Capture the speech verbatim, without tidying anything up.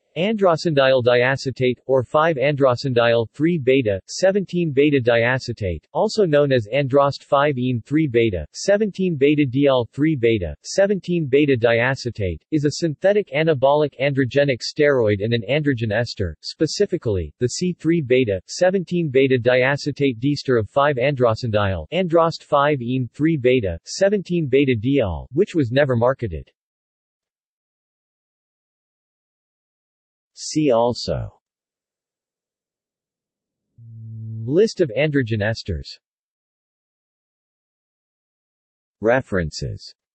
Androstenediol diacetate, or five androstenediol three beta, seventeen beta diacetate, also known as androst five ene three beta, seventeen beta diol three beta, seventeen beta diacetate, is a synthetic anabolic androgenic steroid and an androgen ester, specifically, the C three beta, seventeen beta diacetate diester of five androstenediol, androst five ene three beta, seventeen beta diol, which was never marketed. See also: List of androgen esters. References